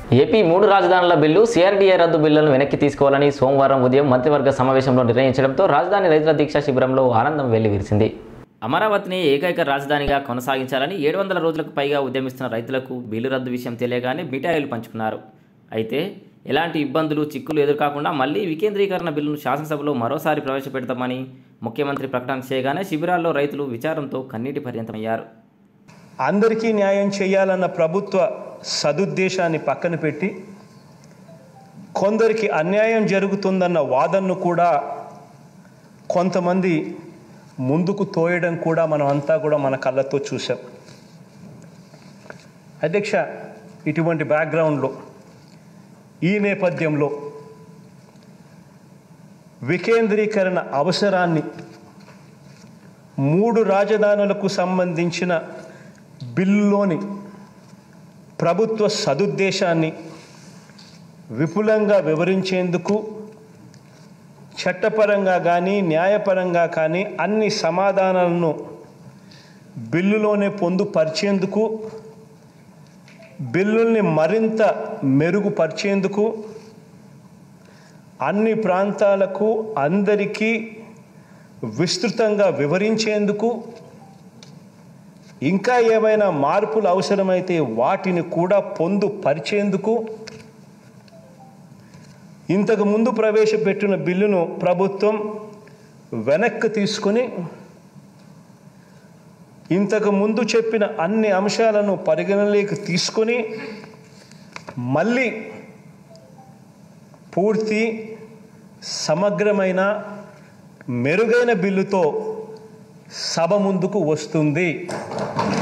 AP 3 రాజధానుల bill CRDA రద్దు బిల్లులను వెనక్కి తీసుకోవాలని సోమవారం ఉదయం మంత్రివర్గ సమావేశంలో నిర్ణయించడంతో రాజధాని రైతుల దీక్ష శిబిరంలో ఆనందం వెల్లివిరిసింది. అమరావతిని ఏకైక రాజధానిగా కొనసాగించాలని 700 రోజులకు పైగా ఉద్యమిస్తున్న రైతులకు బిల్లు రద్దు విషయం తెలియగానే మిఠాయిలు పంచుకున్నారు. అయితే ఎలాంటి ఇబ్బందులు చిక్కులు ఎదుర్కాకుండా మళ్లీ వికేంద్రీకరణ బిల్లును శాసనసభలో మరోసారి ప్రవేశపెడతామని ముఖ్యమంత్రి ప్రకటన చేయగానే శిబిరాల్లో రైతులు విచారంతో కన్నీటి పర్యంతమయ్యారు. అందరికీ న్యాయం చేయాలన్న ప్రభుత్వ సదుద్దేశాన్ని పక్కన పెట్టి కొందరికి అన్యాయం జరుగుతుందన్న వాదనను కూడా కొంతమంది ముందుకు తోయడం కూడా మనం అంతా కూడా మన కళ్ళతో చూసాం. అధ్యక్ష, ఇటువంటి బ్యాక్గ్రౌండ్లో ఈ నేపథ్యంలో వికేంద్రీకరణ అవసరాన్ని 3 రాజధానులకు సంబంధించిన బిల్లులోని ప్రభుత్వ సదుద్దేశాన్ని విపులంగా వివరించేందుకు చట్టపరంగా కానీ న్యాయపరంగా కానీ అన్ని సమాధానాలను బిల్లులోనే పొందుపరిచేందుకు, బిల్లుల్ని మరింత మెరుగుపరిచేందుకు, అన్ని ప్రాంతాలకు అందరికీ విస్తృతంగా వివరించేందుకు, ఇంకా ఏమైనా మార్పులు అవసరమైతే వాటిని కూడా పొందుపరిచేందుకు ఇంతకు ముందు ప్రవేశపెట్టిన బిల్లును ప్రభుత్వం వెనక్కి తీసుకుని ఇంతకు ముందు చెప్పిన అన్ని అంశాలను పరిగణలోకి తీసుకొని మళ్ళీ పూర్తి సమగ్రమైన మెరుగైన బిల్లుతో సభ ముందుకు వస్తుంది.